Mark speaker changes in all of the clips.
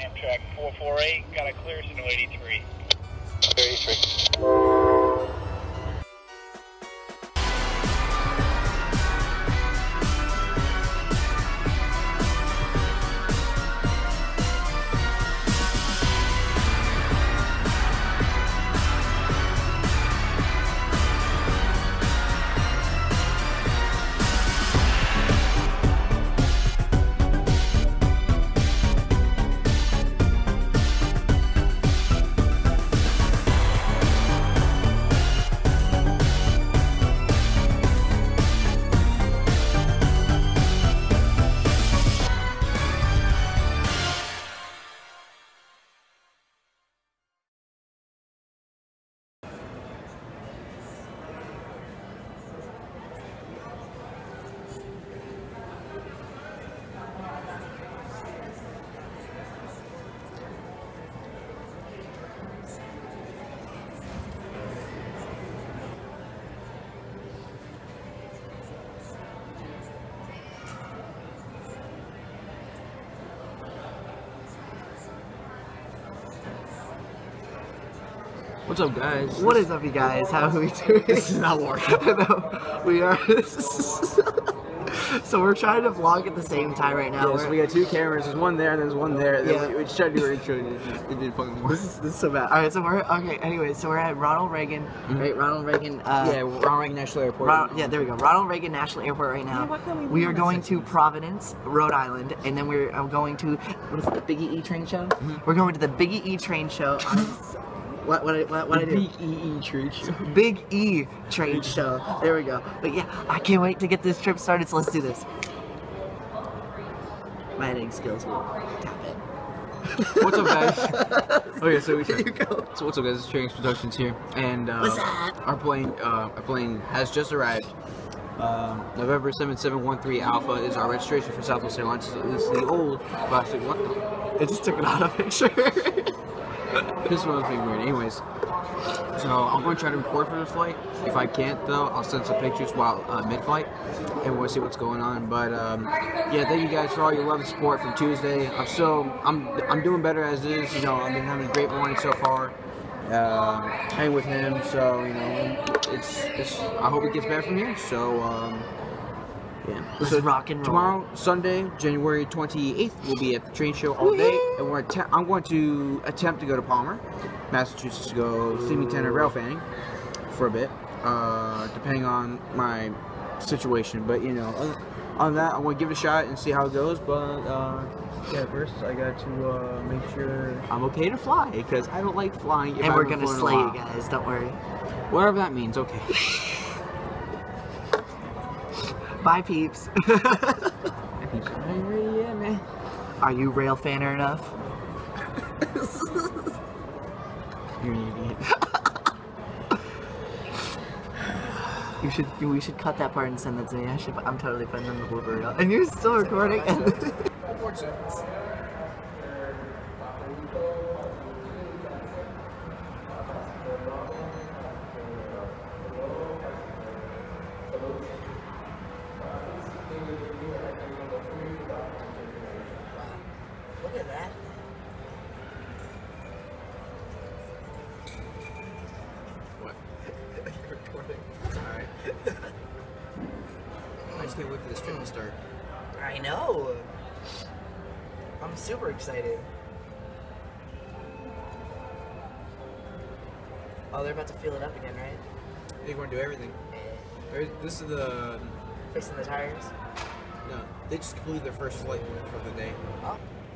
Speaker 1: Amtrak 448, got a clear signal 83. 83.
Speaker 2: What's up, guys?
Speaker 3: What is up, you guys? How are we doing?
Speaker 2: This is not working.
Speaker 3: No, we are. So we're trying to vlog at the same time right now.
Speaker 2: Yeah, so we got two cameras. There's one there and there's one there.
Speaker 3: Yeah.
Speaker 2: We just tried to do our intro and it didn't fucking work.
Speaker 3: This is so bad. All right, so we're okay. Anyway, so we're at Ronald Reagan, right? Ronald Reagan.
Speaker 2: Yeah, Ronald Reagan National Airport.
Speaker 3: Yeah, there we go. Ronald Reagan National Airport right now. We are going to Providence, Rhode Island, and then we're going to what is it? The Big E train show. We're going to the Big E train show. What I do?
Speaker 2: Big E train show.
Speaker 3: Big E train show. There we go. But yeah, I can't wait to get this trip started. So let's do this. My editing skills will tap it.
Speaker 2: What's up, guys? Okay, so we
Speaker 3: There you go.
Speaker 2: So what's up, guys? It's Trains Productions here, and
Speaker 3: What's up?
Speaker 2: Our plane has just arrived. November 7713 Alpha is our registration for Southwest Airlines. It's the old plastic. What the?
Speaker 3: It just took another picture.
Speaker 2: This one's being weird. Anyways, so I'm going to try to record for this flight. If I can't, though, I'll send some pictures while mid-flight, and we'll see what's going on. But yeah, thank you guys for all your love and support from Tuesday. I'm doing better as is. You know, I've been having a great morning so far. Hanging with him, so you know, it's. I hope it gets better from here. So yeah.
Speaker 3: Let's rock and roll.
Speaker 2: Tomorrow, Sunday, January 28th, we'll be at the train show all day, and I'm going to attempt to go to Palmer, Massachusetts, to go see Lieutenant Rail fanning for a bit, depending on my situation. But you know, on that, I want to give it a shot and see how it goes. But yeah, first I got to make sure I'm okay to fly, because I don't like flying.
Speaker 3: And we're gonna slay you guys. Don't worry.
Speaker 2: Whatever that means. Okay.
Speaker 3: Bye, peeps.
Speaker 2: I ain't ready yet, man.
Speaker 3: Are you rail fanner enough?
Speaker 2: You're an idiot.
Speaker 3: We should cut that part and send that to me. I'm totally putting on the blooper reel. And you're still recording. Look at that.
Speaker 2: What? You're recording. Alright. I just can't wait for this trip to start.
Speaker 3: I know. I'm super excited. Oh, they're about to fill it up again, right?
Speaker 2: They're going to do everything. This is the...
Speaker 3: Fixing the tires?
Speaker 2: No, they just completed their first flight for the day.
Speaker 3: Oh.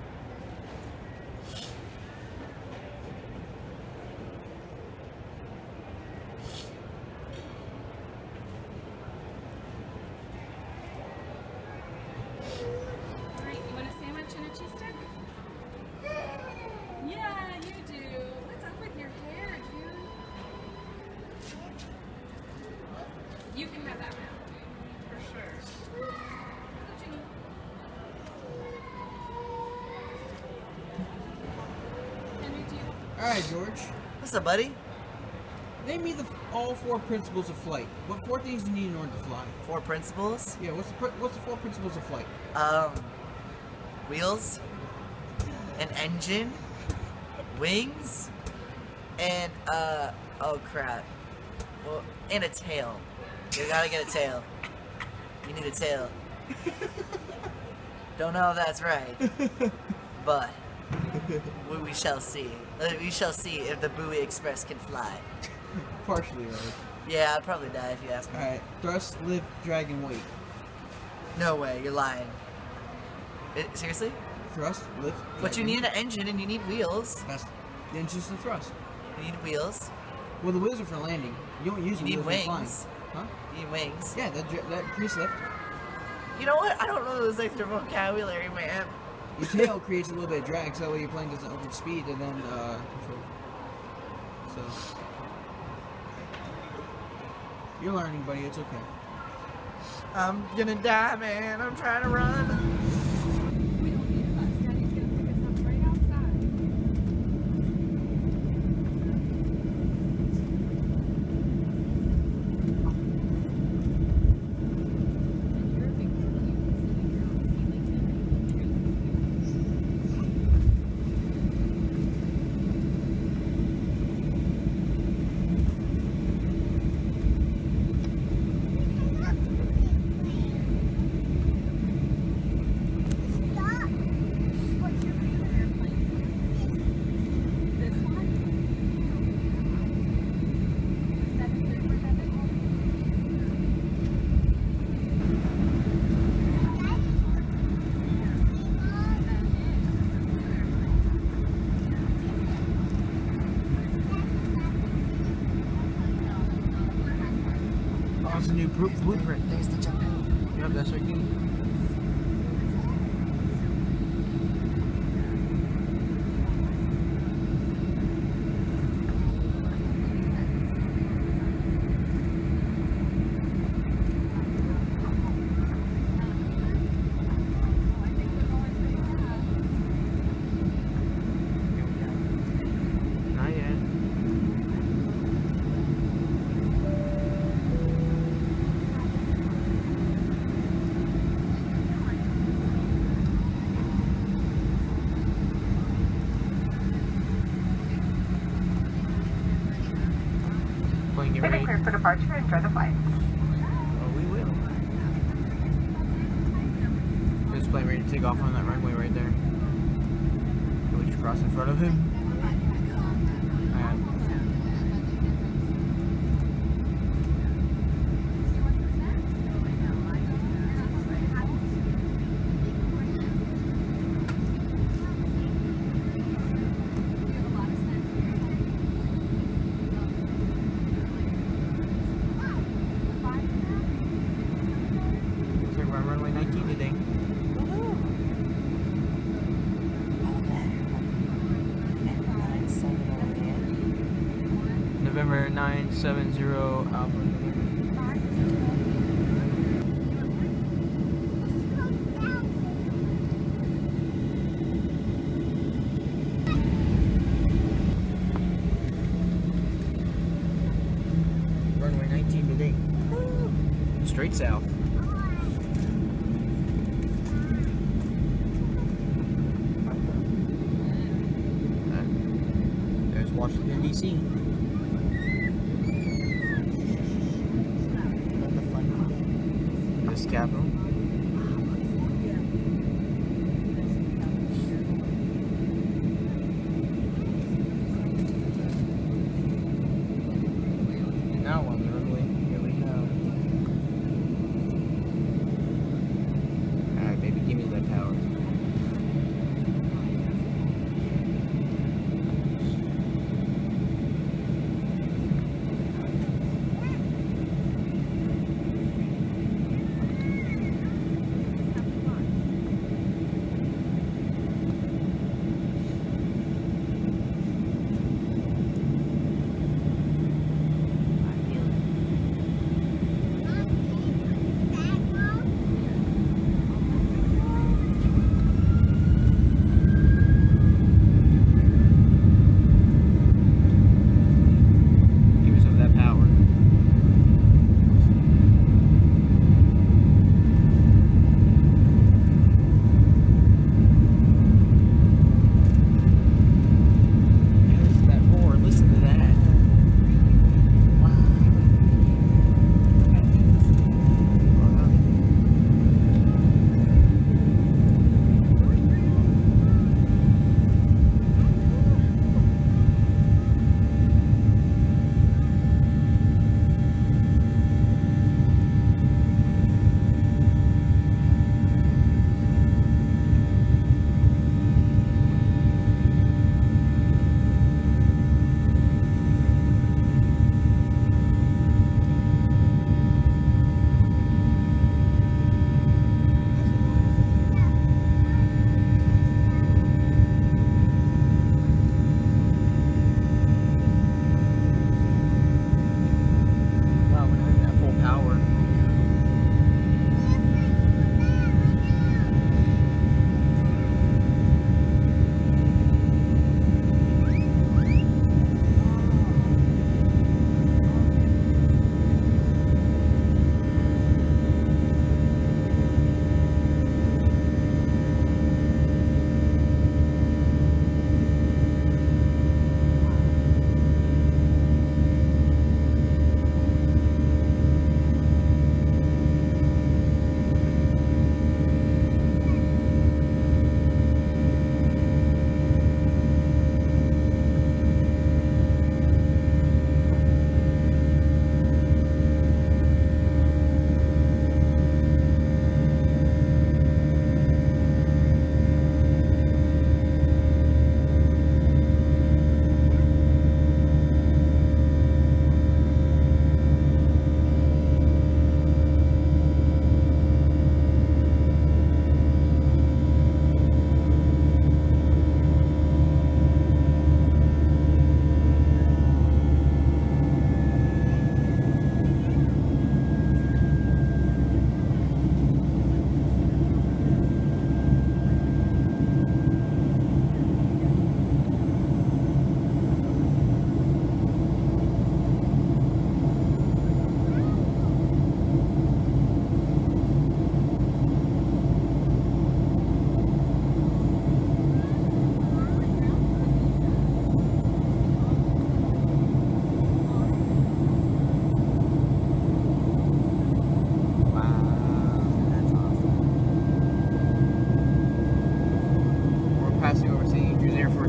Speaker 4: You can have that now, for sure.
Speaker 2: Alright, George.
Speaker 3: What's up, buddy?
Speaker 2: Name me all 4 principles of flight. What 4 things do you need in order to fly?
Speaker 3: 4 principles?
Speaker 2: Yeah, what's the 4 principles of flight?
Speaker 3: Wheels, an engine, wings, and oh crap. Well, and a tail. You gotta get a tail. You need a tail. Don't know if that's right, but we shall see. We shall see if the Buoy Express can fly.
Speaker 2: Partially right.
Speaker 3: Yeah, I'd probably die if you asked me.
Speaker 2: Alright, thrust, lift, drag, and weight.
Speaker 3: No way, you're lying. Seriously?
Speaker 2: Thrust, lift,
Speaker 3: But
Speaker 2: drag,
Speaker 3: you need an engine and you need wheels.
Speaker 2: That's the engine's the thrust.
Speaker 3: You need wheels.
Speaker 2: Well, the wheels are for landing. You don't use
Speaker 3: You
Speaker 2: the
Speaker 3: need
Speaker 2: wheels for
Speaker 3: wings.
Speaker 2: flying. Huh?
Speaker 3: You need wings.
Speaker 2: Yeah, that creates lift.
Speaker 3: You know what? I don't know this extra vocabulary, man.
Speaker 2: Your tail creates a little bit of drag, so that way your plane doesn't overspeed and then control. So you're learning, buddy. It's okay.
Speaker 3: I'm gonna die, man. I'm trying to run.
Speaker 4: We don't need a bus. Daddy's gonna pick us up right outside. And you're a big girl. You can sit in your own seat like What's your favorite airplane? This one? 737?
Speaker 2: Oh, it's a new blueprint.
Speaker 3: There's the jump.
Speaker 2: Yep, that's right. Not yet. Plane get ready.
Speaker 4: Clear for departure. Enjoy the flight.
Speaker 2: Oh, we will. This plane ready to take off on that runway right there. Can we just cross in front of him? Looks like we're on runway 19 today. November 970 Alpha. Runway 19 today. Straight south. There's Washington, D.C. This capital. Now on the runway, here we go. Alright, baby, give me that power.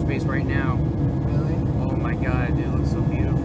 Speaker 2: airspace right now.
Speaker 3: Really?
Speaker 2: Oh my god, it looks so beautiful.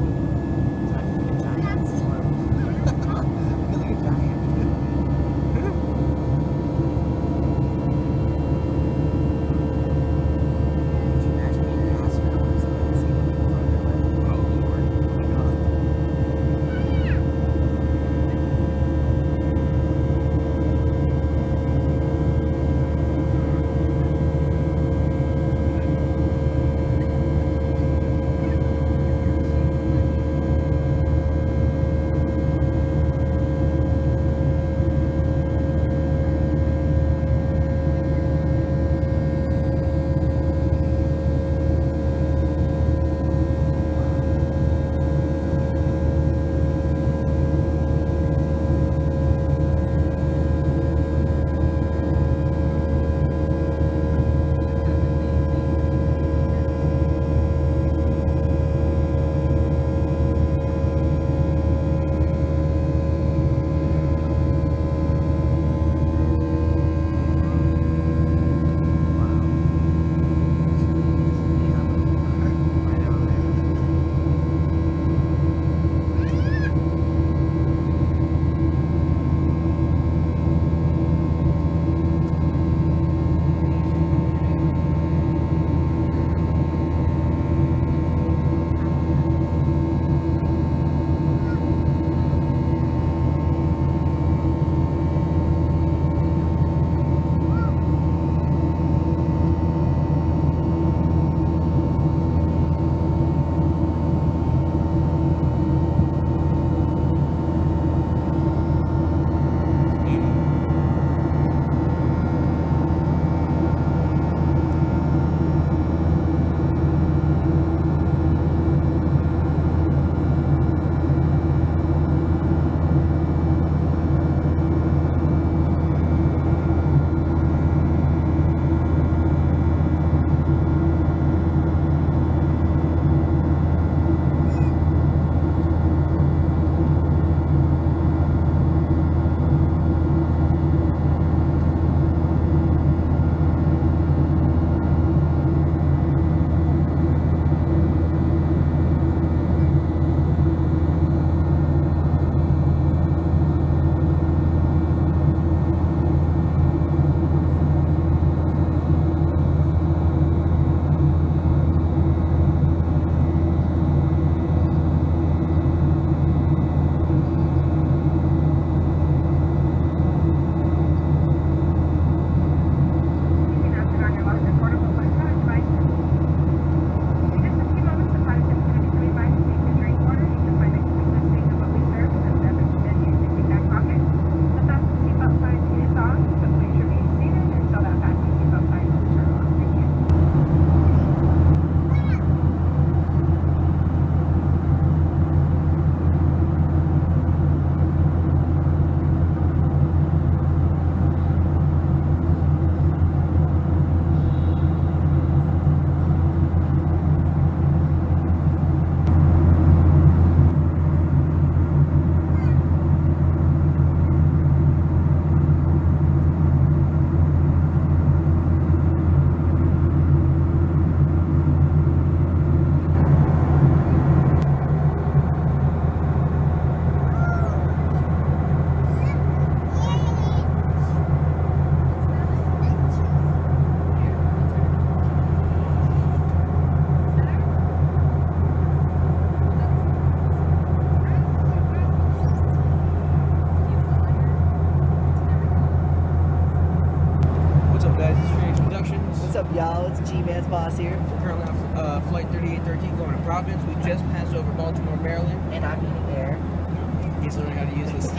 Speaker 3: y'all? It's Gmansboss here.
Speaker 2: Currently on flight 3813 going to Providence. We just passed over Baltimore, Maryland.
Speaker 3: And I'm eating air.
Speaker 2: He's learning how to use this.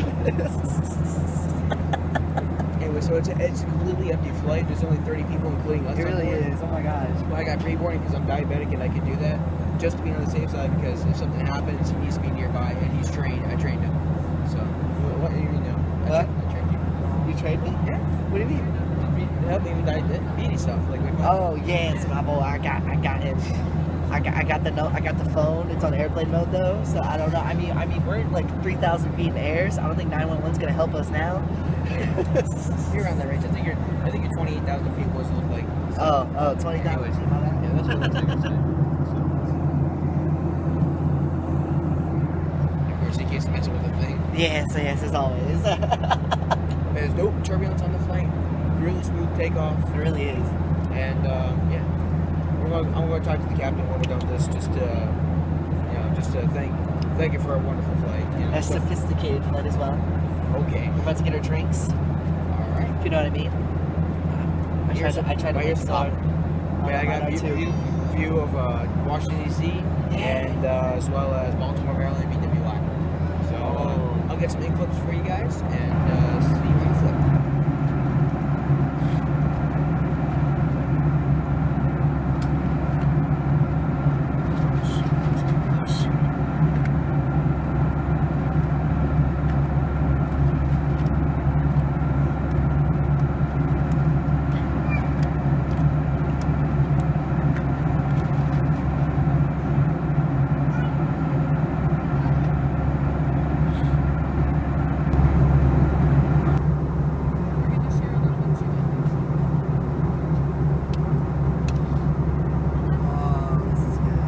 Speaker 2: Anyway, so it's a completely empty flight. There's only 30 people, including us.
Speaker 3: It really
Speaker 2: on board.
Speaker 3: is. Oh my gosh.
Speaker 2: Well, I got pre-boarding because I'm diabetic and I can do that. Just to be on the safe side, because if something happens, he needs to be nearby, and he's trained. I trained him. So, what do you know?
Speaker 3: What?
Speaker 2: I trained you.
Speaker 3: You trained me?
Speaker 2: Yeah.
Speaker 3: What do you mean?
Speaker 2: It helped me with diabetes stuff. Like,
Speaker 3: oh yes, my boy. I got him. I got the phone. It's on airplane mode though, so I don't know. I mean, we're like 3,000 feet in the air, so I don't think 911's gonna help us now.
Speaker 2: You're around that range. I think you're 28,000 feet. What's it look like?
Speaker 3: So. Oh, 20,000 feet. My bad.
Speaker 2: Yeah, that's what the ticket said. Of course, in case messing with the thing.
Speaker 3: Yes, as always.
Speaker 2: There's no turbulence on the flight. Really smooth takeoff.
Speaker 3: It really is.
Speaker 2: And yeah, I'm going to talk to the captain when we're done with this, just to thank you for a wonderful flight. You know,
Speaker 3: A sophisticated flight as well.
Speaker 2: okay.
Speaker 3: We're about to get our drinks,
Speaker 2: All right.
Speaker 3: if you know what I mean. I tried to
Speaker 2: By your
Speaker 3: stop.
Speaker 2: side. Yeah, I got a view of Washington D.C. and as well as Baltimore, Maryland, BWI. So I'll get some ink clips for you guys and see you on the flip.
Speaker 4: We're gonna share a little bit too.
Speaker 3: Oh, this is good.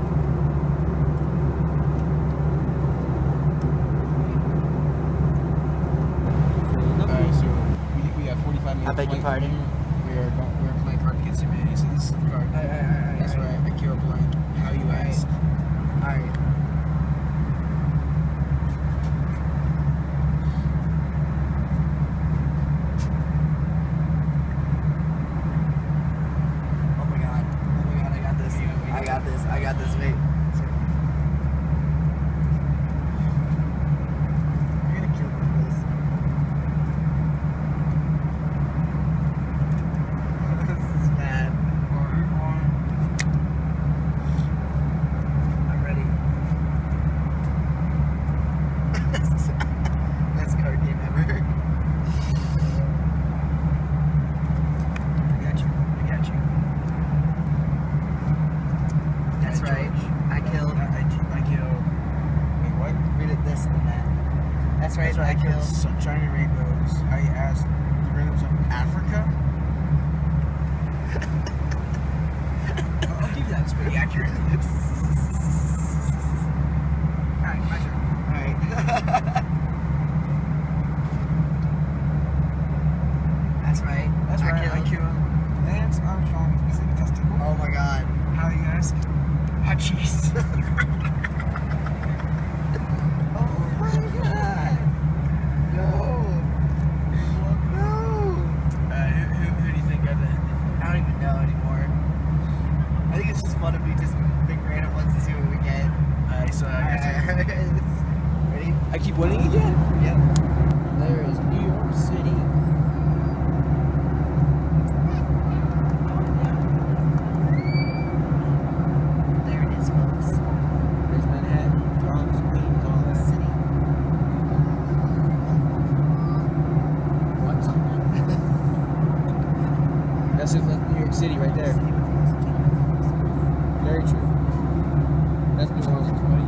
Speaker 2: Alright, so we got 45 minutes.
Speaker 3: I beg your pardon?
Speaker 2: We're playing hard to get some minutes. So this is the card. That's right. Akira Blank. How you ask?
Speaker 3: Alright. Oh my god, I got this. I got this, wait. You're gonna kill me with this. This is bad. I'm ready. Best card game ever. I got you. That's right. I killed.
Speaker 2: I killed. Wait, what?
Speaker 3: Read it this and that. That's right. I killed.
Speaker 2: Sunshine and Rainbows. I asked the rhythms of Africa. I'll give you that. It's pretty accurate. Alright, my turn.
Speaker 3: Alright. That's right.
Speaker 2: That's right. I
Speaker 3: killed.
Speaker 2: killed Lance Armstrong is a testicle.
Speaker 3: Oh my god.
Speaker 2: How you ask? Hot cheese.
Speaker 3: Oh my god. No. No.
Speaker 2: Who do you think got that?
Speaker 3: I don't even know anymore. I think it's just fun if we just pick random ones and see what we get.
Speaker 2: Alright, so I guess
Speaker 3: Ready?
Speaker 2: I keep winning again.
Speaker 3: Yep.
Speaker 2: There is New York City.
Speaker 3: There it is, folks.
Speaker 2: There's Manhattan, Bronx, Queens, all that.
Speaker 3: City.
Speaker 2: What? That's just New York City right there. Very true. That's New Orleans, buddy.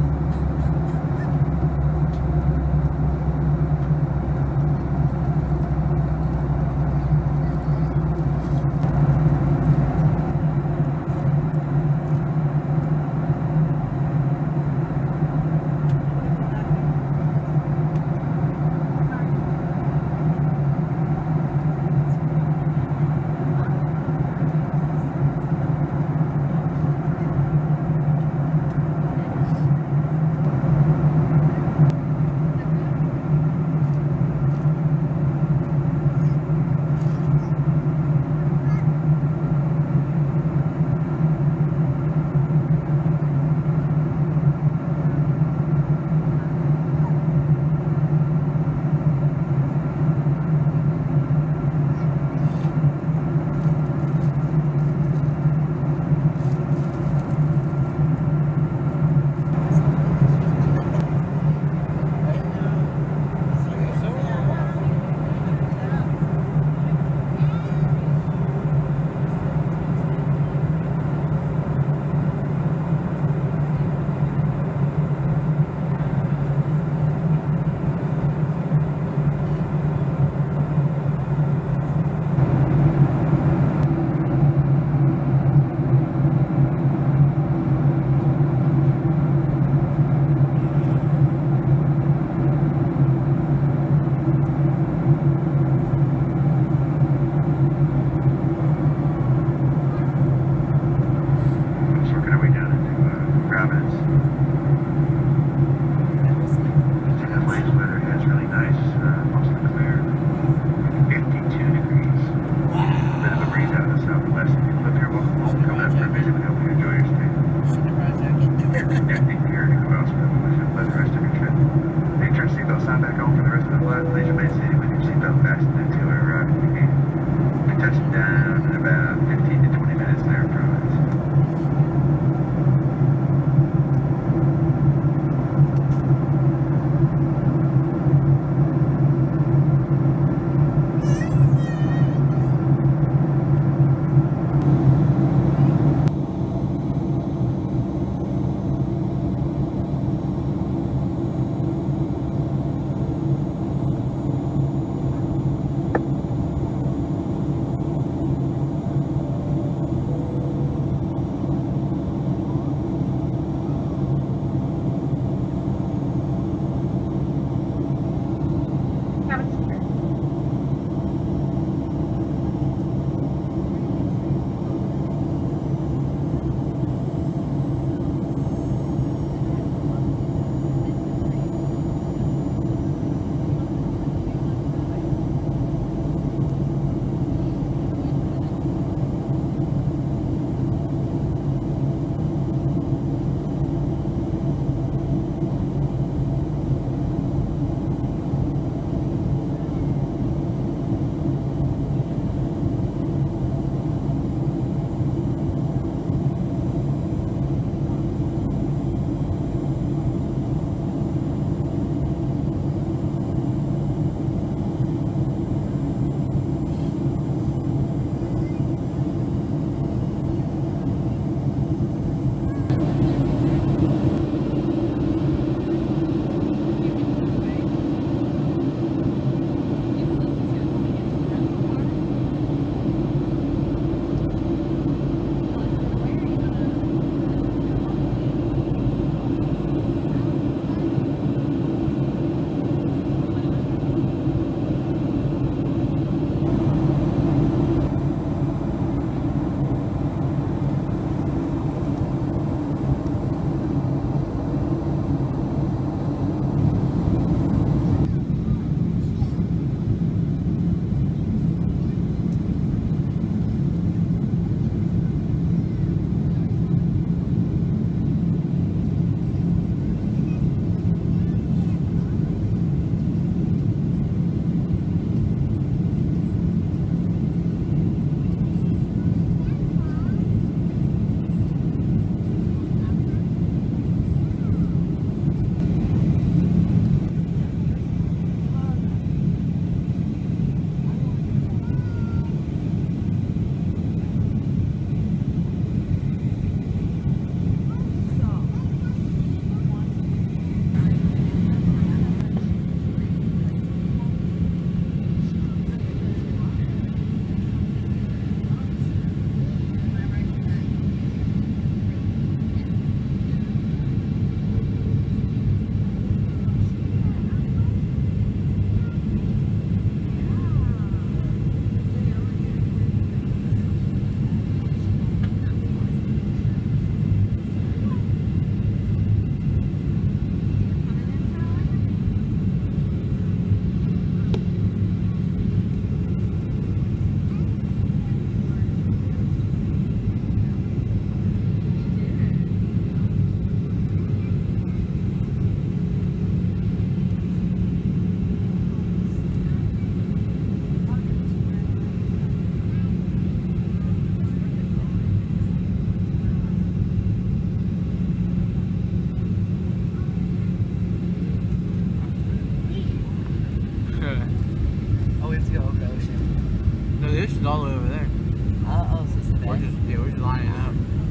Speaker 2: This is all the way over there.
Speaker 3: Oh, so it's the
Speaker 2: We're
Speaker 3: bay?
Speaker 2: just, we're just lining up.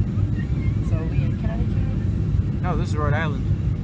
Speaker 3: So are we in Connecticut?
Speaker 2: No, this is Rhode Island.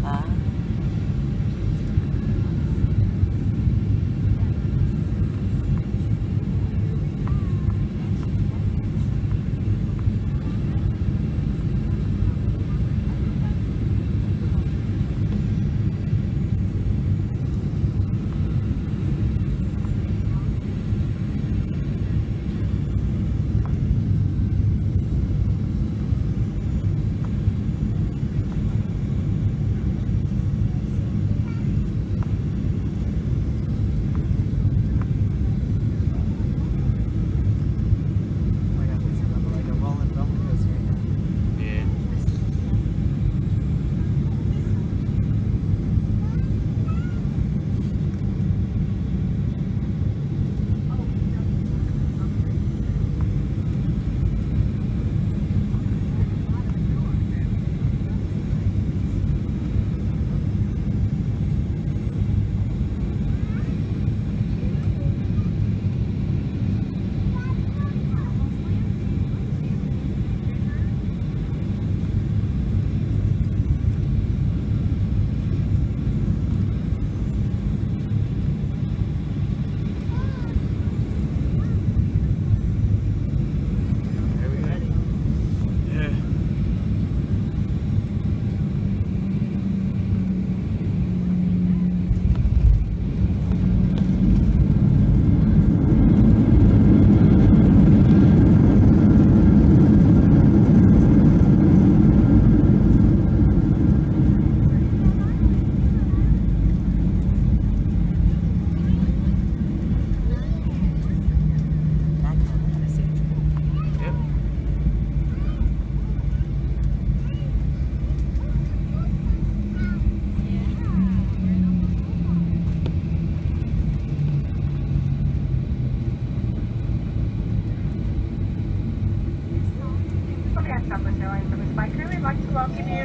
Speaker 5: Airlines, I'm a spy crew. We'd like to welcome you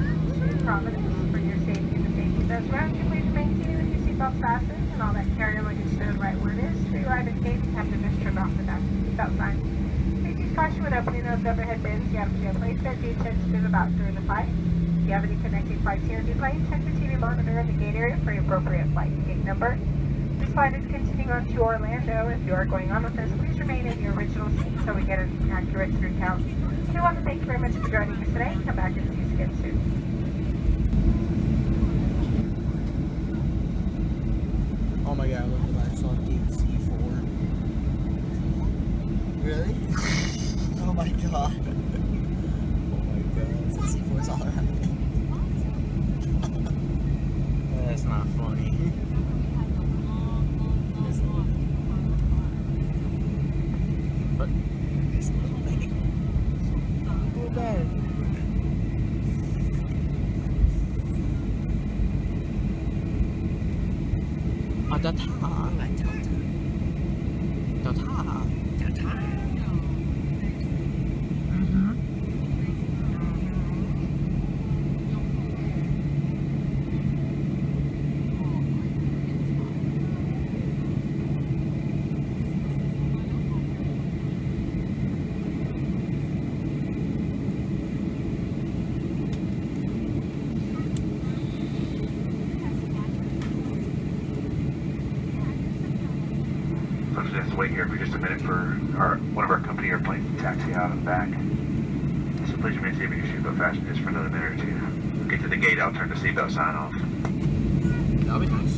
Speaker 5: to Providence for your safety and the safety of those around you. Please maintain with your seatbelt fastened and all that carry luggage stowed right where it is. To arrive at gate, you have to just turn off the seatbelt sign. Please use Please caution when opening those overhead bins. You have to be placed at the attention about during the flight. If you have any connecting flights here in the plane, check the TV monitor in the gate area for your appropriate flight gate number. This flight is continuing on to Orlando. If you are going on with us, please remain in your original seat so we get an accurate through count. We want to thank you very much for joining us today. Come back and see us again soon.
Speaker 2: Oh my god, look at that. I saw gate C4.
Speaker 3: Really? Oh my god.
Speaker 2: Oh my god.
Speaker 3: So C4's all around me.
Speaker 2: That's not funny. But
Speaker 3: This little thing. Go bad.
Speaker 1: So just have to wait here for just a minute for one of our company airplanes to taxi out and back. So please remain safe in your seatbelt fasten just for another minute or two. We'll get to the gate, I'll turn the seatbelt sign off.
Speaker 2: that'll be nice.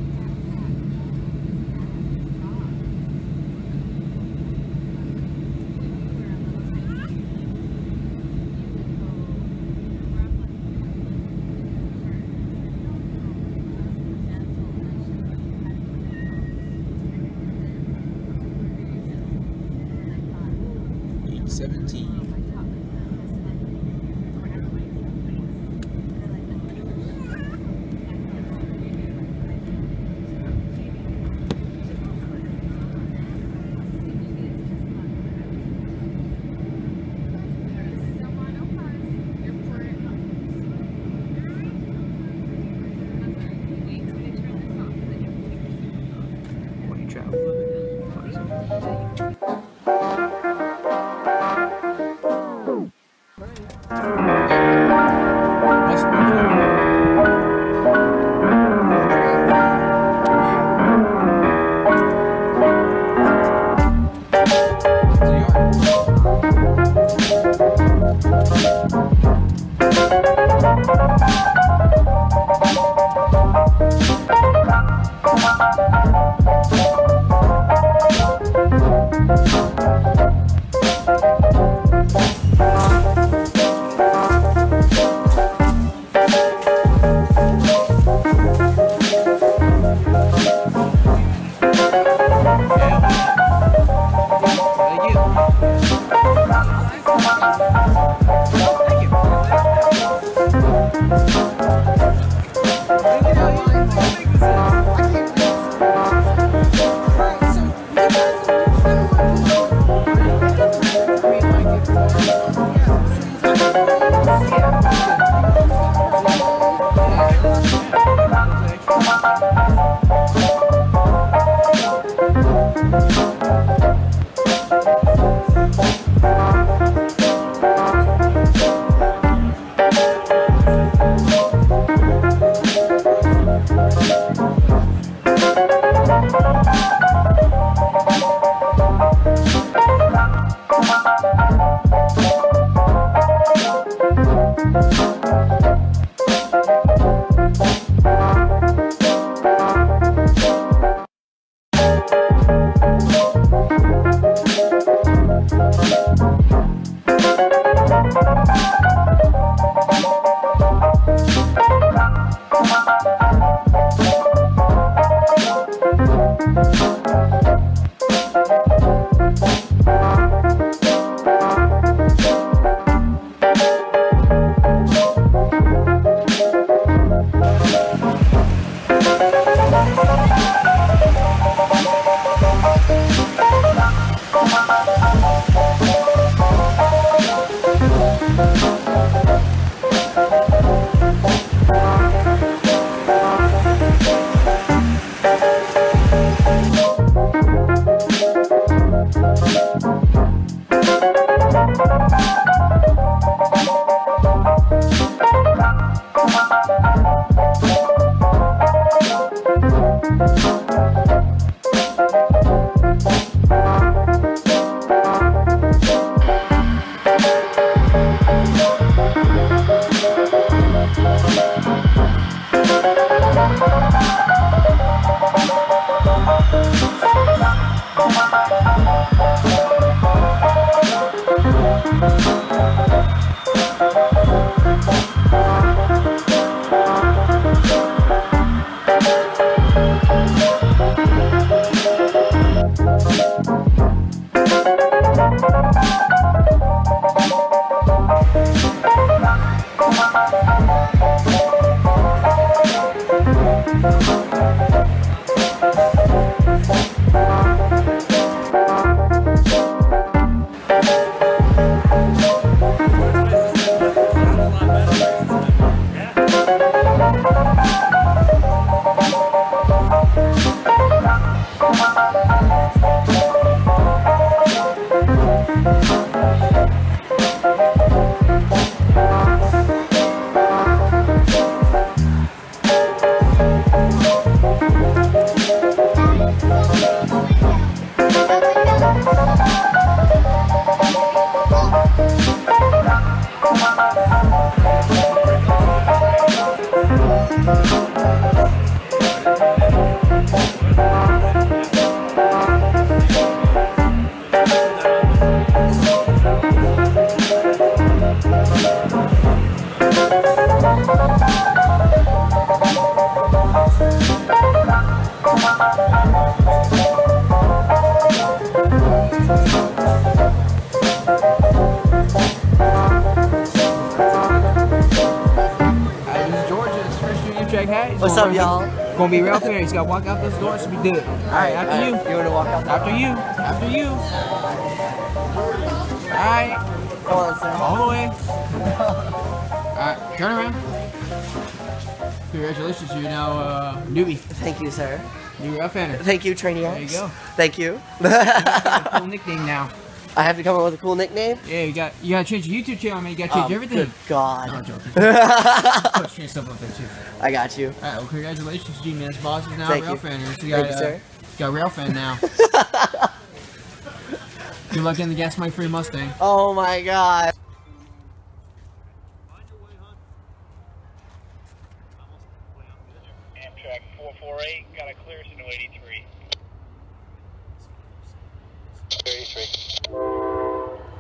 Speaker 2: Gate 17. What you travel Must be
Speaker 5: Thank you.
Speaker 3: What's up, y'all?
Speaker 2: Gonna be real fair. He's gotta walk out those doors to be good. Alright, after you.
Speaker 3: You wanna walk out?
Speaker 2: After you. After you. Alright.
Speaker 3: Come on, sir.
Speaker 2: All the way. Alright, turn around. Congratulations, you're now newbie.
Speaker 3: Thank you, sir.
Speaker 2: You're a fan.
Speaker 3: Thank you, Trainee.
Speaker 2: There you go.
Speaker 3: Thank you.
Speaker 2: You got a cool nickname now.
Speaker 3: I have to come up with a cool nickname?
Speaker 2: Yeah, you gotta change your YouTube channel, man. You gotta change everything.
Speaker 3: Good God.
Speaker 2: No, I'm joking. Put strange stuff up there too.
Speaker 3: I got you.
Speaker 2: Alright, well, congratulations, Gmansboss is now
Speaker 3: Thank
Speaker 2: a rail
Speaker 3: you.
Speaker 2: fan. So you
Speaker 3: Thank
Speaker 2: got,
Speaker 3: you, sir.
Speaker 2: you got a rail fan now. Good luck in the gas money free Mustang.
Speaker 3: Oh my God.
Speaker 1: Amtrak 448, got a clearance in 83. 83.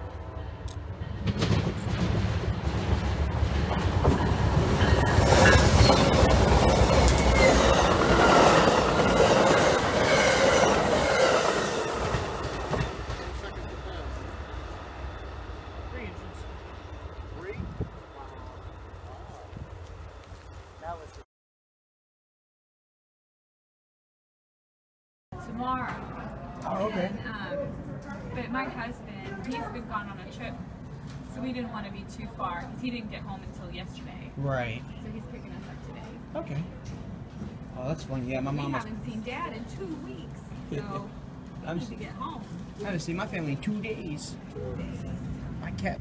Speaker 4: Tomorrow.
Speaker 2: Oh, okay.
Speaker 4: But my husband, he's been gone on a trip, so we didn't want to be too far because he didn't get home until yesterday.
Speaker 2: Right.
Speaker 4: So he's picking us up today.
Speaker 2: Okay. Oh, that's funny. Yeah, my
Speaker 4: We
Speaker 2: mom was.
Speaker 4: haven't seen Dad in 2 weeks, so we
Speaker 2: I'm
Speaker 4: need to get home.
Speaker 2: I haven't seen my family in 2 days. My cat.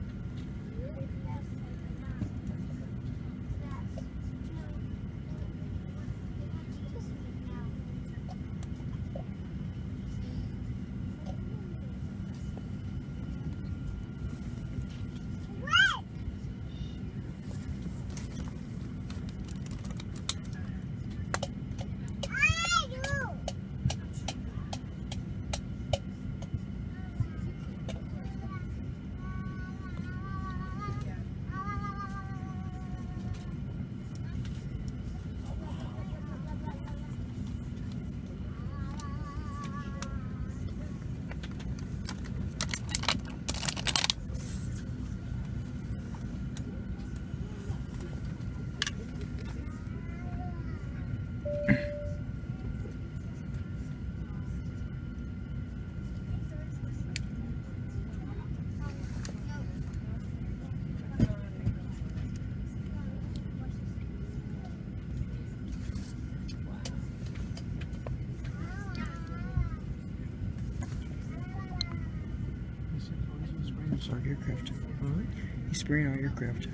Speaker 2: Our aircraft. He's spraying our aircraft.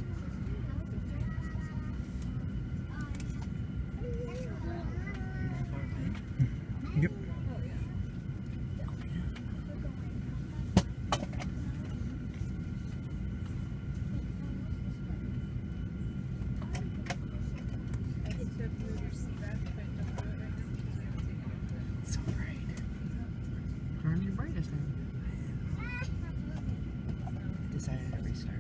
Speaker 2: Yep. It's so bright. Turn your brightest down. Decided to restart.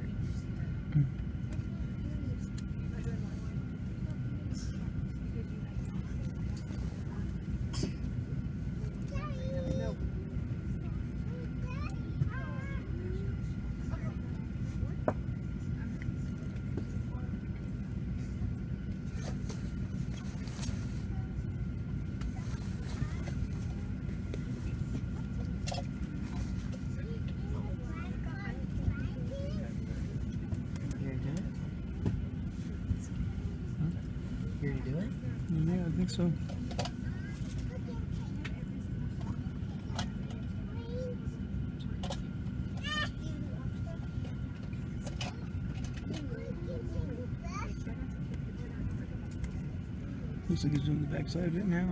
Speaker 3: to do it?
Speaker 6: Yeah, I think so. Looks like he's doing the backside of it now.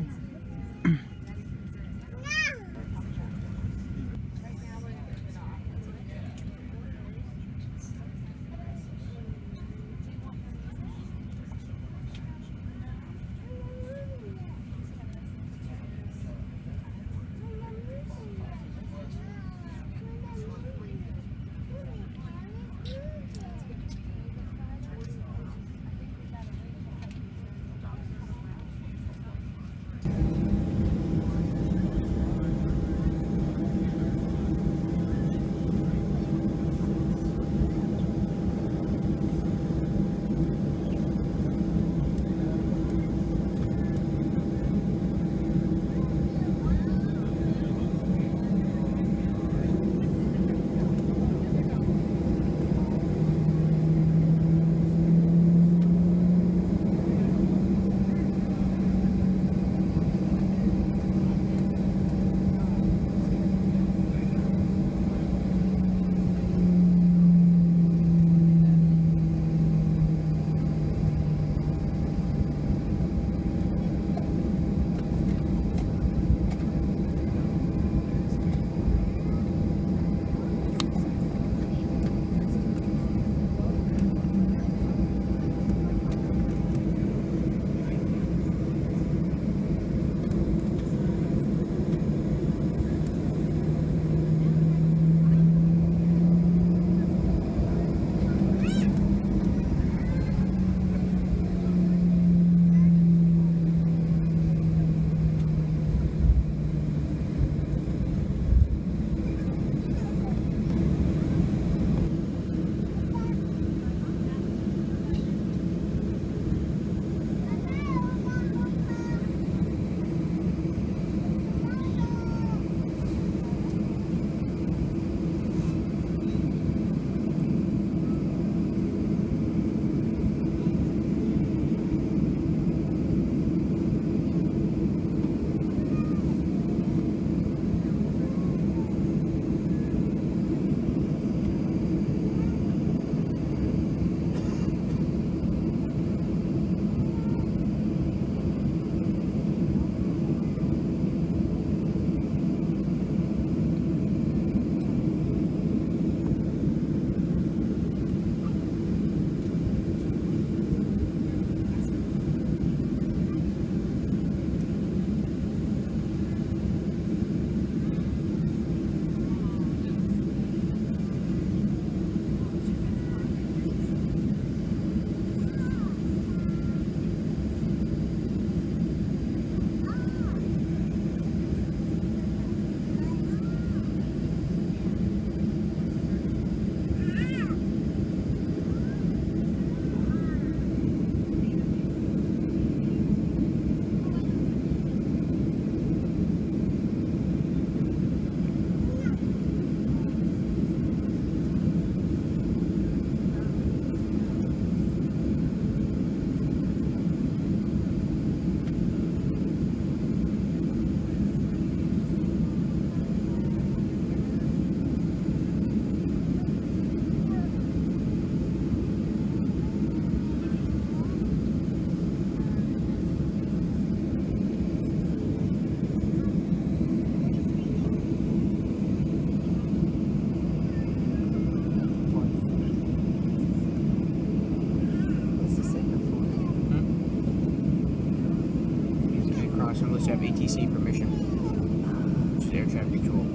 Speaker 2: Have ATC permission, which is air traffic control.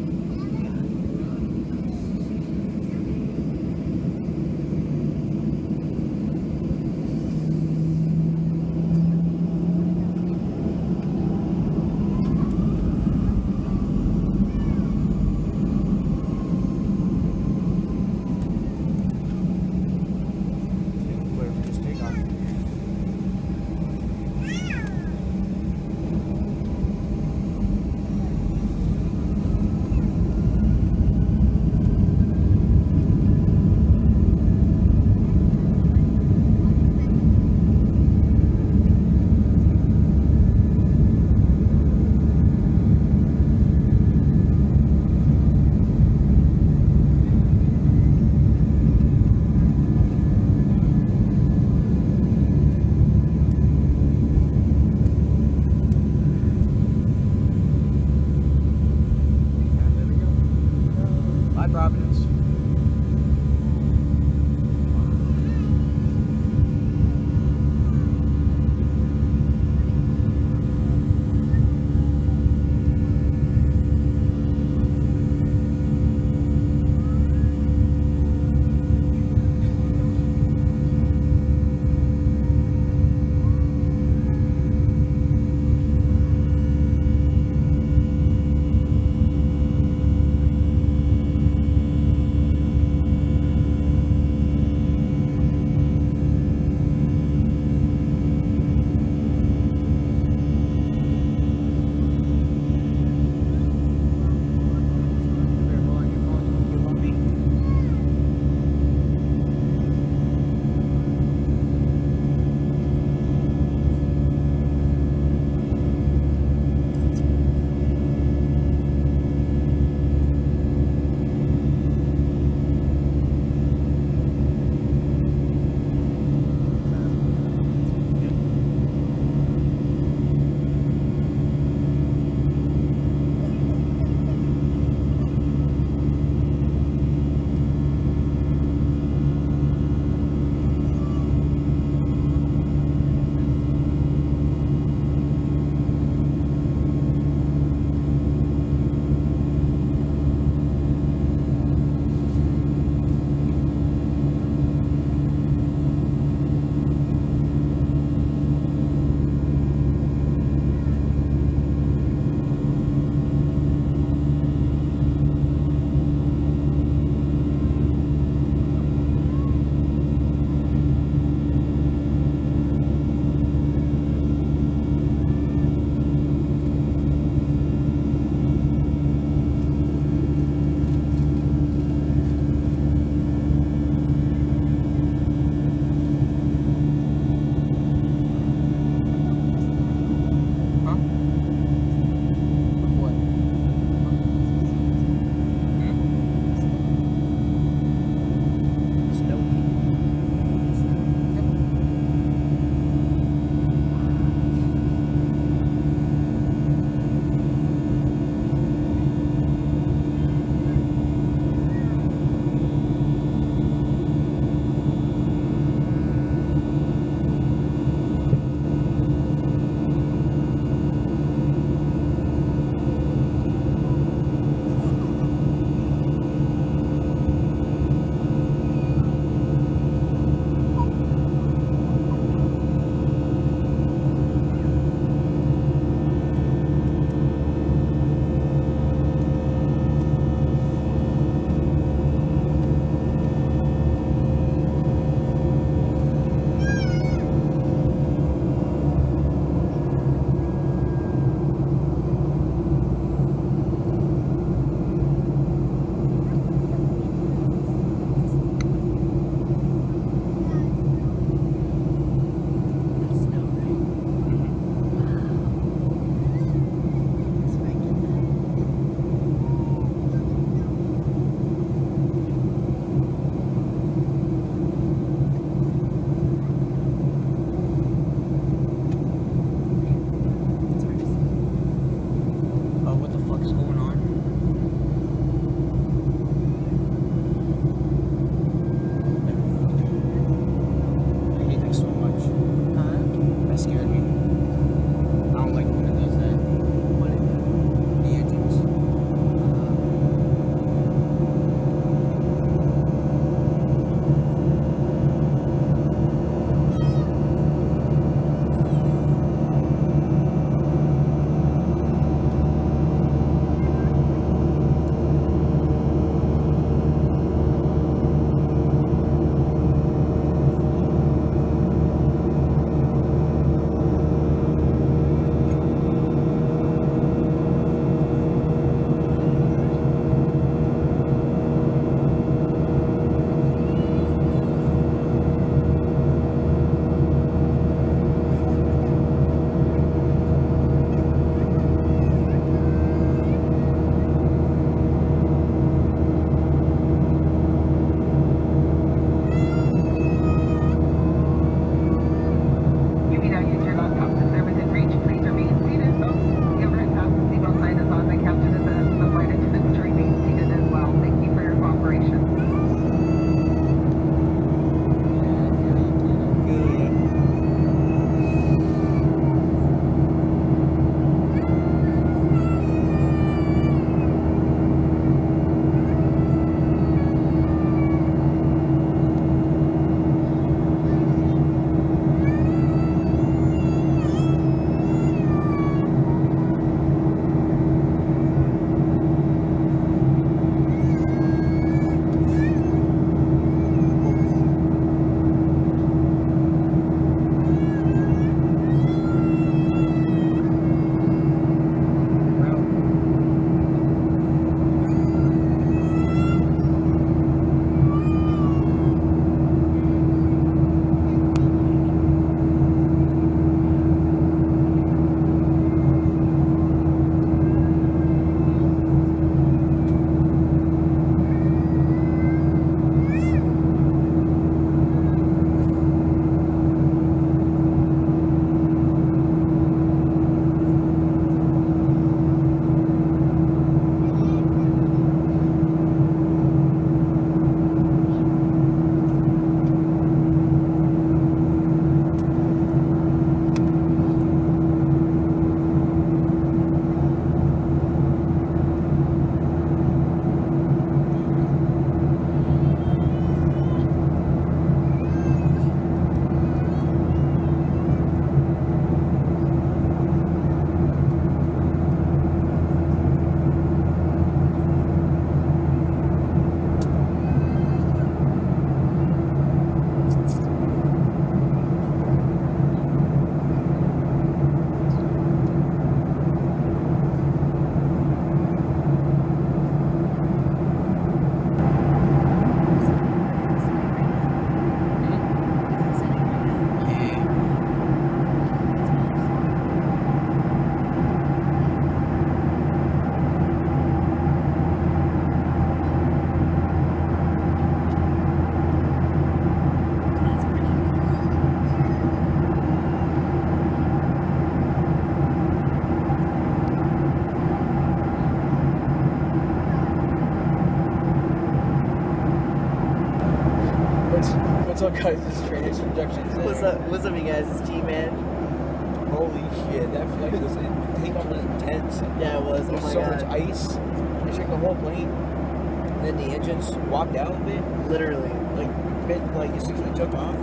Speaker 2: what guys this train introductions in.
Speaker 3: What's up, you guys? It's G-Man.
Speaker 2: Holy shit, that flight was takeoff was intense.
Speaker 3: Yeah, it was.
Speaker 2: There was so much ice. They shook the whole plane. And then the engines walked out a bit.
Speaker 3: Literally.
Speaker 2: Like as soon as we took off.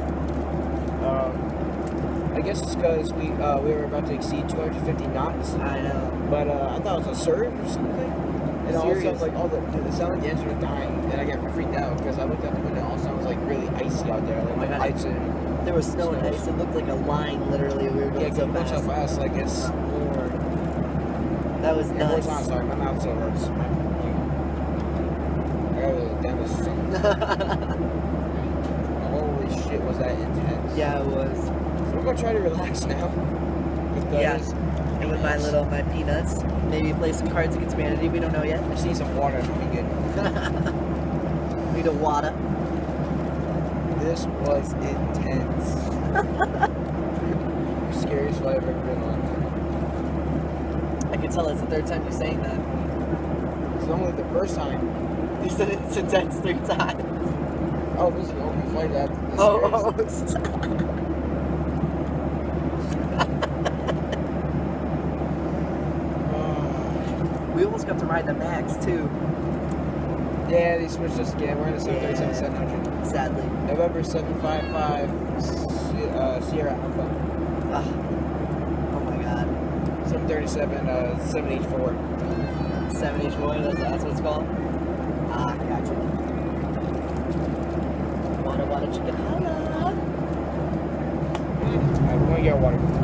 Speaker 2: I guess it's because we were about to exceed 250 knots.
Speaker 3: I know.
Speaker 2: But I thought it was a surge or something. And all of a sudden, like, it sounded like the engine was dying. And I got freaked out because I looked out the window and all of a sudden it was like really icy out there. Like,
Speaker 3: my God.
Speaker 2: ice and
Speaker 3: There was snow and ice. It looked like a line, literally. We were going so fast.
Speaker 2: So fast. Like, it's
Speaker 3: Lord. That was nuts.
Speaker 2: I'm sorry, my mouth so hurts. I got a dentist or something. Holy shit, was that intense?
Speaker 3: Yeah, it was.
Speaker 2: So we're gonna try to relax now.
Speaker 3: Yes. And with my peanuts. Maybe play some Cards Against Humanity. We don't know yet.
Speaker 2: I just need some water. That'll be good.
Speaker 3: Need a water.
Speaker 2: This was intense. The scariest flight I've ever been on.
Speaker 3: I can tell it's the third time you're saying that.
Speaker 2: It's only the first time.
Speaker 3: You said it's intense 3 times.
Speaker 2: Oh, this is the only flight that the scariest.
Speaker 3: We almost got to ride the Max too.
Speaker 2: Yeah, they switched us again. We're in the 737-700.
Speaker 3: Sadly.
Speaker 2: November 755 Sierra Alpha.
Speaker 3: Oh my God.
Speaker 2: 737 7H4.
Speaker 3: 7H4, that's what it's called? Ah, gotcha. Water, chicken, holla.
Speaker 2: I'm going to get water.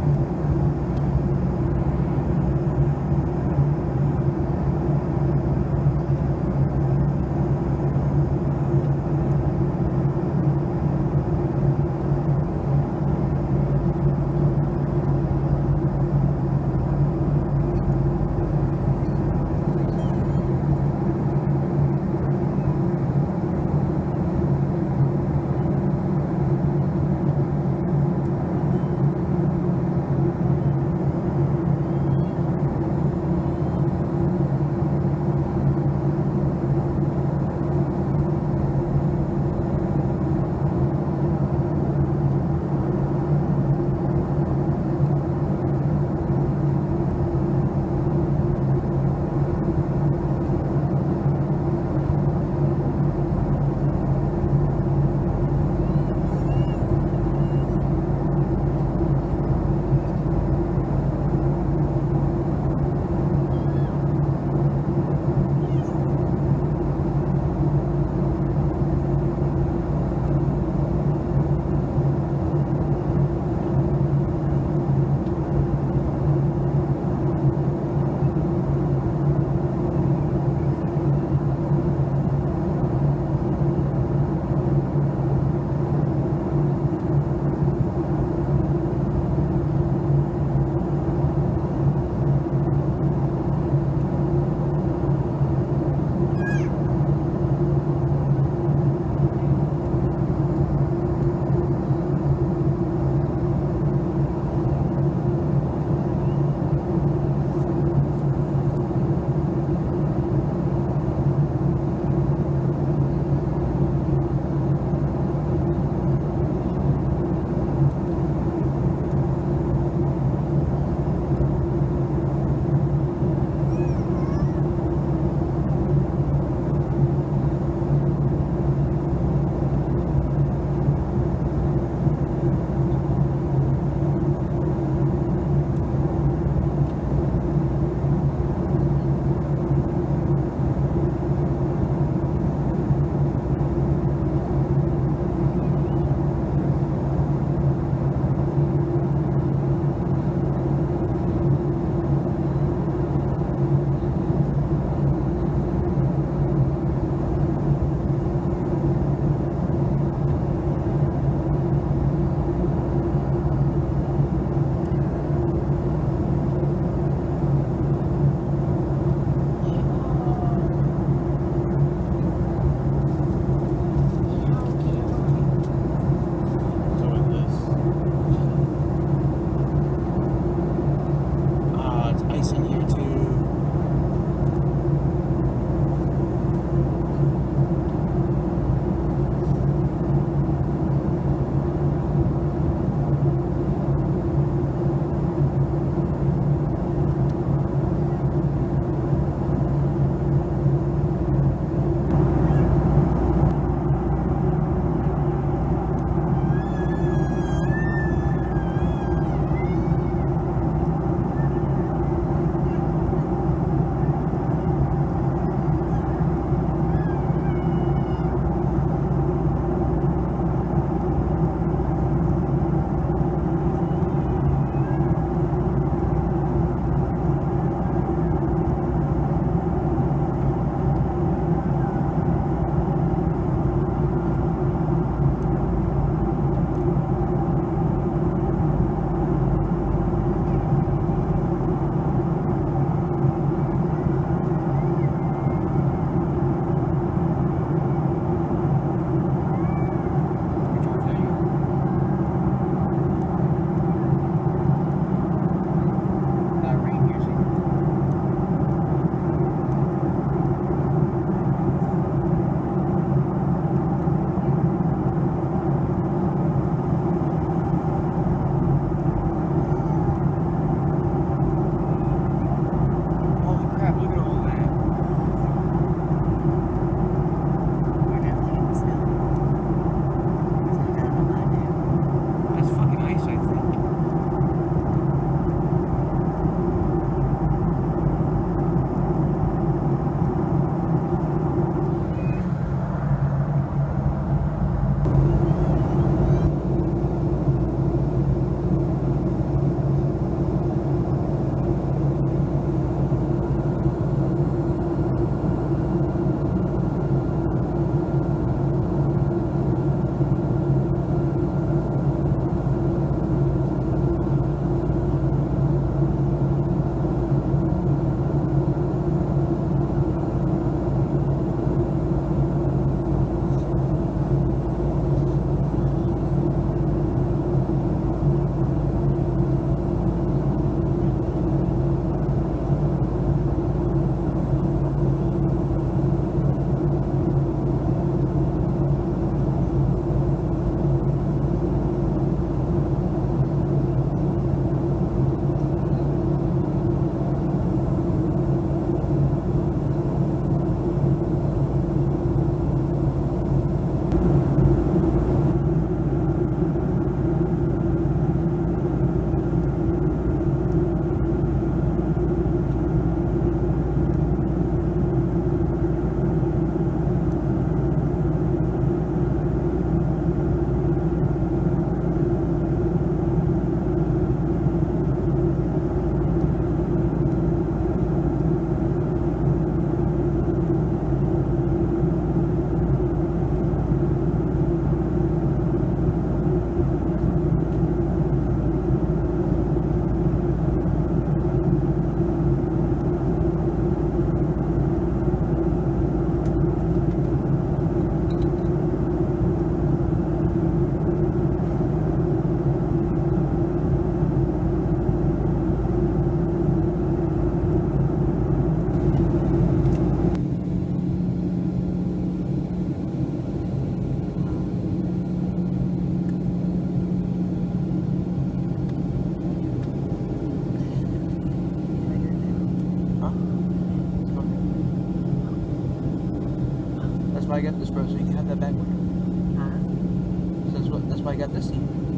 Speaker 2: got this, bro, so you can have that back window. So that's why I got this seat.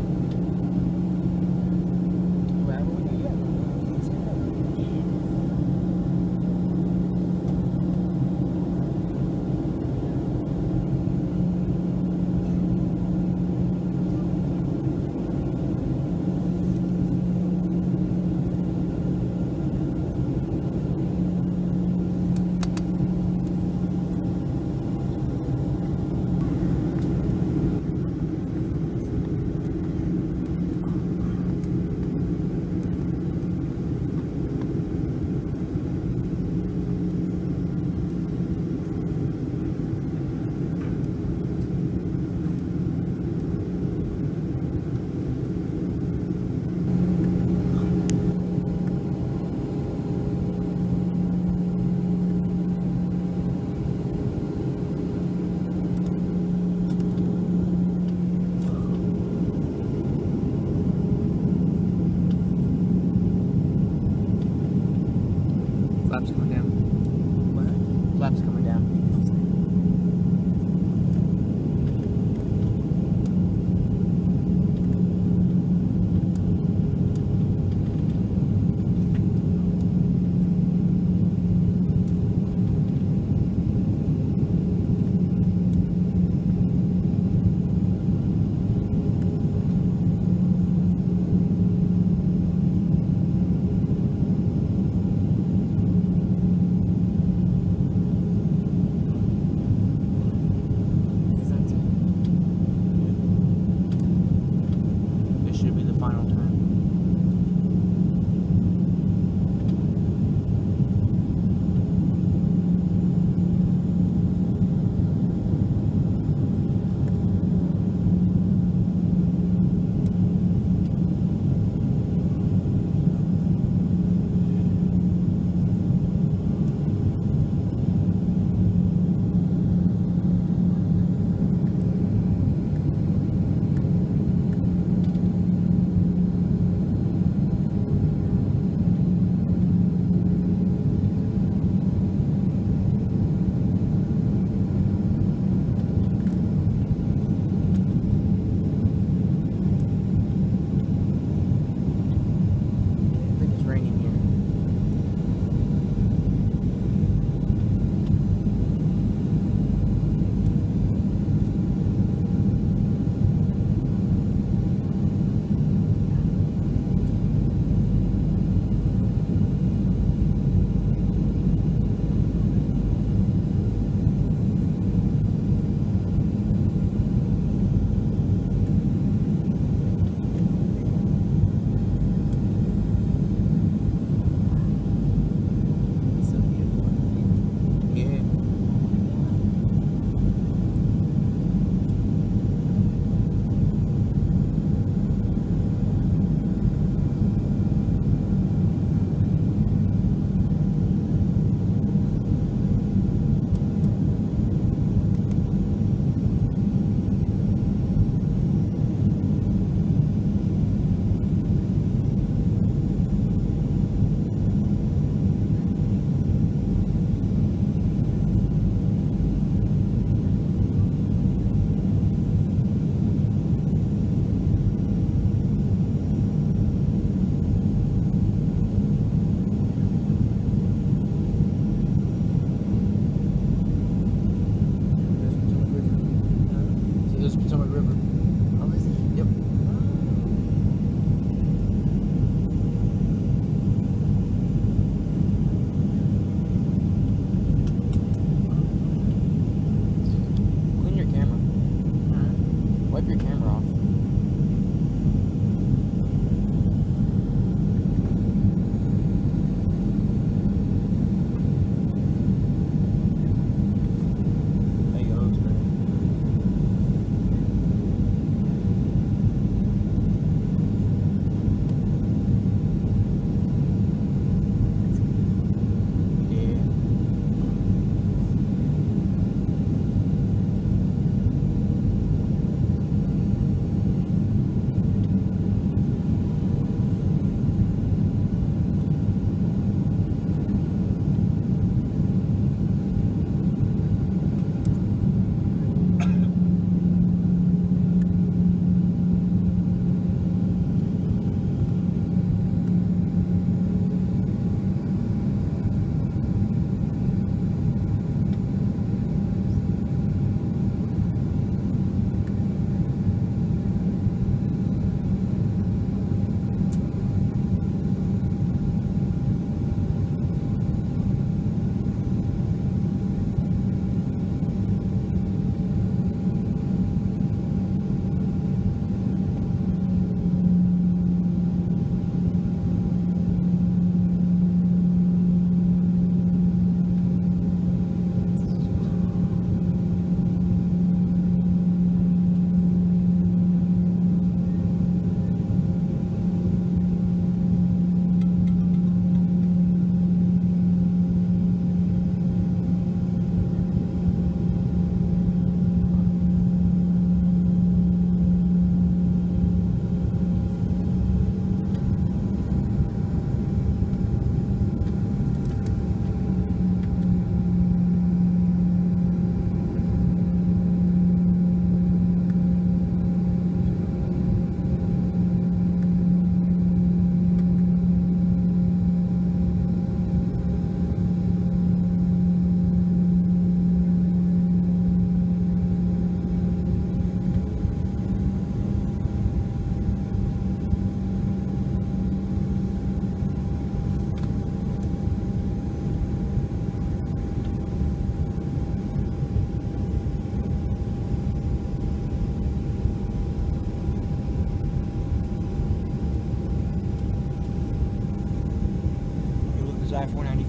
Speaker 2: Whatever window you got.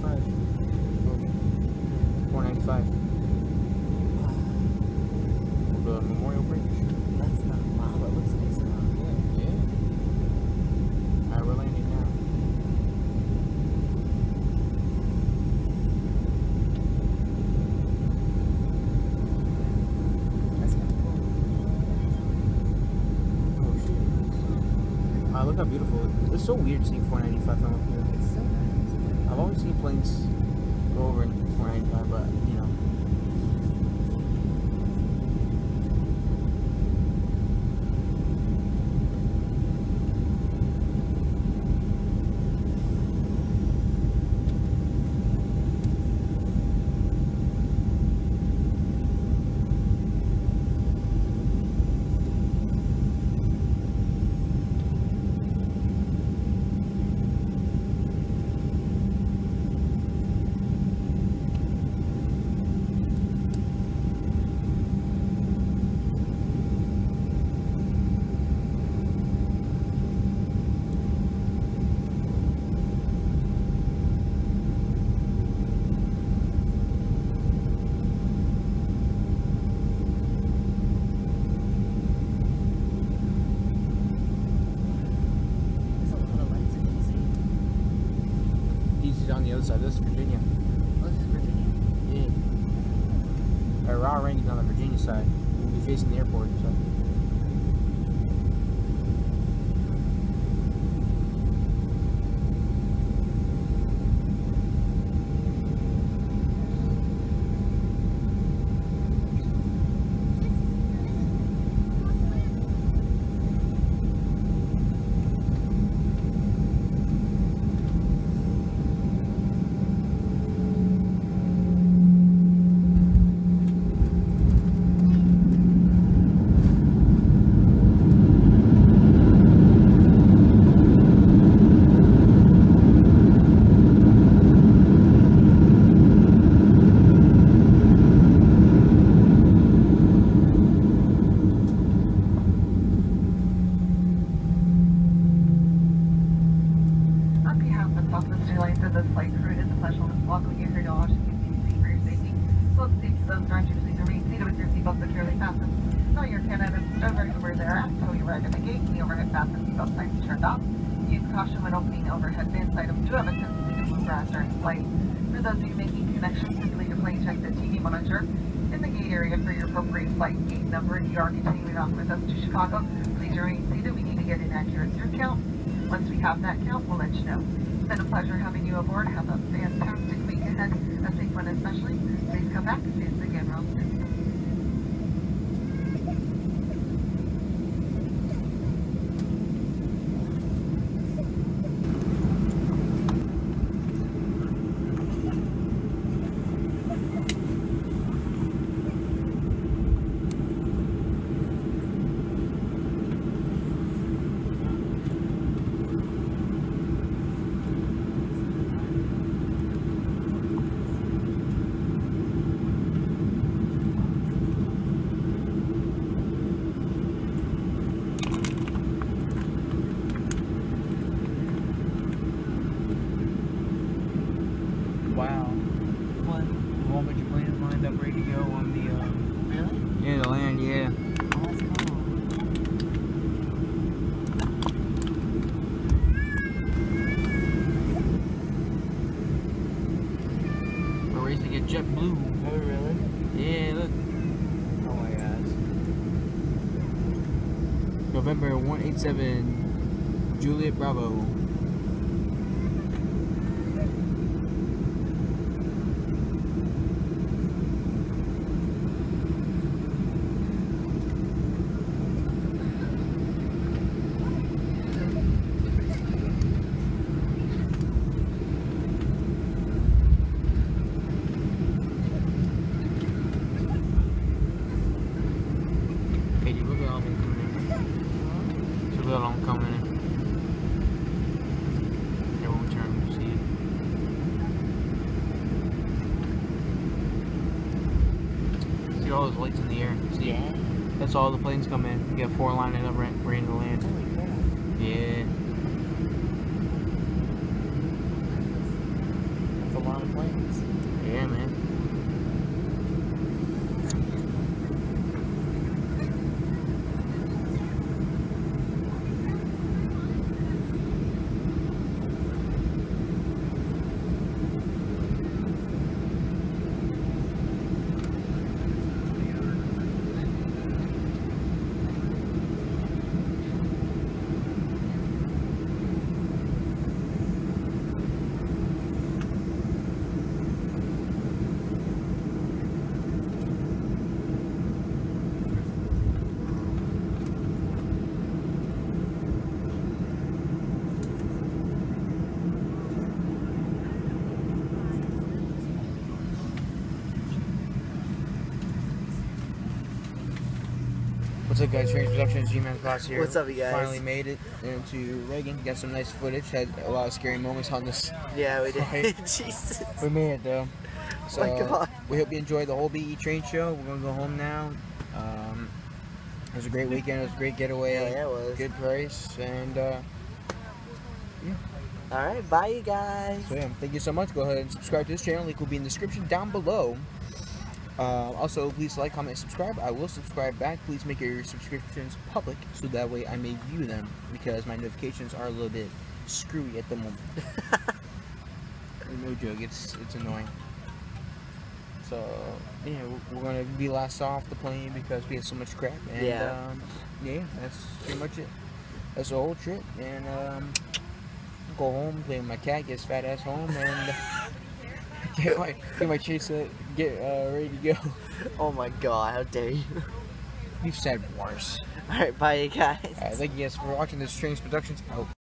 Speaker 2: 495. Oh, 495. The Memorial Bridge.
Speaker 3: That's not wow, that looks nice now.
Speaker 2: Yeah. Alright, we're landing now.
Speaker 3: That's kind of cool.
Speaker 2: Oh shit. Look how beautiful it is. It's so weird seeing 495 from up here.
Speaker 3: It's so nice.
Speaker 2: I've always seen planes go over in 495, but you know. On the other side. This is Virginia.
Speaker 3: Oh, this is Virginia.
Speaker 2: Yeah. Raw Range on the Virginia side. We'll be facing the airport. So.
Speaker 5: Airlines and this flight crew, it is a pleasure to welcome you here to Washington, D.C. for your safety. So it's safe to those around you, please remain seated with your seatbelt securely fastened. Know your Canada over where they're at, so you arrive at the gate and the overhead fasten seatbelt signs turned off. Use caution when opening overhead bins. Items do have a tendency to move around during flight. For those of you making connections, please leave your plane check the TV monitor in the gate area for your appropriate flight gate number. If you are continuing on with us to Chicago, please remain seated. We need to get an accurate through count. Once we have that count, we'll let you know. It's been a pleasure having you aboard. Have a fantastic week ahead, a safe one especially. Please come back and see us again real soon.
Speaker 2: Wow.
Speaker 3: What?
Speaker 2: A whole bunch of planes lined up ready to go on the,
Speaker 3: Really?
Speaker 2: yeah, the land, yeah.
Speaker 3: Oh, that's cool.
Speaker 2: We're racing to get JetBlue.
Speaker 3: Oh, really?
Speaker 2: Yeah, look.
Speaker 3: Oh my gosh.
Speaker 2: November 187, Juliet Bravo. Katie, look at all them coming in. So look at all them coming in. Here, we'll turn and see it. See all those lights in the air? See?
Speaker 3: Yeah.
Speaker 2: That's all the planes come in. You got 4 lining up ready to land.
Speaker 3: Holy crap.
Speaker 2: Yeah.
Speaker 3: That's a lot of
Speaker 2: What's up, guys? Trains Productions, Gmansboss here.
Speaker 3: What's up, you guys?
Speaker 2: Finally made it into Reagan. Got some nice footage. Had a lot of scary moments on this.
Speaker 3: Yeah, we did.
Speaker 2: Right.
Speaker 3: Jesus.
Speaker 2: We made it though. So
Speaker 3: My God.
Speaker 2: we hope you enjoyed the whole BE train show. We're gonna go home now. It was a great weekend. It was a great getaway.
Speaker 3: Yeah, it was.
Speaker 2: Good price, and yeah.
Speaker 3: All right, bye, you guys.
Speaker 2: So yeah, thank you so much. Go ahead and subscribe to this channel. Link will be in the description down below. Also, please like, comment, and subscribe. I will subscribe back. Please make your subscriptions public so that way I may view them, because my notifications are a little bit screwy at the moment. No joke, it's annoying. So yeah, we're gonna be last off the plane because we had so much crap. And
Speaker 3: Yeah.
Speaker 2: Yeah, that's pretty much it. That's the whole trip. And go home, play with my cat, get his fat ass home, and get my chase get ready to go.
Speaker 3: Oh my God, how dare you?
Speaker 2: You've said worse.
Speaker 3: All right, bye, you guys.
Speaker 2: Thank you guys for watching this Trains Productions out.